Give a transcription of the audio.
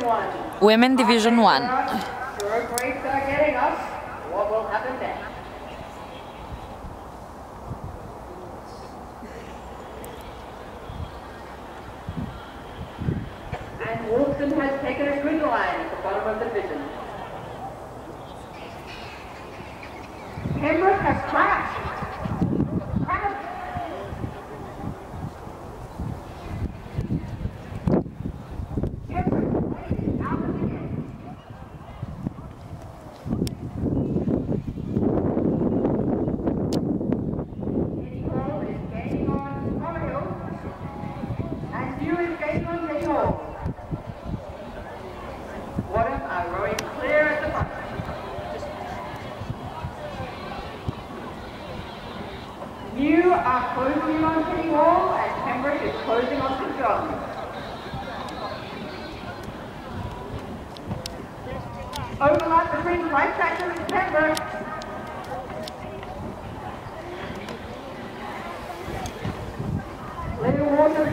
Women Division 1. Stroke rates are getting us. What will happen next? And Wilson has taken a good line at the bottom of the division. Pembroke has crashed. You are closing in on Penny Wall and Pembroke is closing on St John. Overlap between right tractors and Pembroke. Little Water